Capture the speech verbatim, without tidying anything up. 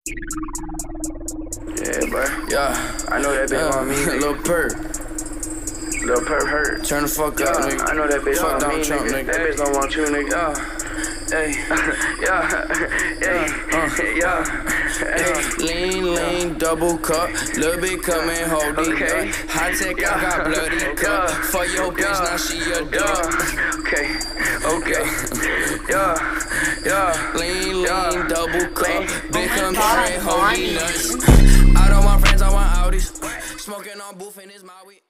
Yeah, bro. Yeah, I know that bitch yeah. on me. Lil Perp, Lil Perp hurt. turn the fuck Yeah, up, nigga. I know that bitch Fuck on Donald me, Trump, nigga. nigga. That bitch don't want you, nigga. Yeah, hey, Yeah, yeah, yeah, hey. Lean, lean, double cup, little bit coming, hold it Okay. up. High tech, I Yeah. got bloody cup. Yeah. For your bitch, Yeah. now she a Yeah, duck. okay, okay, yeah, yeah. Lean, Yeah. lean, double cup, Lean. big Oh my come God, carry, hold Bonnie. me nuts. All of my friends, I want Audis. Smoking on booth in his Maui.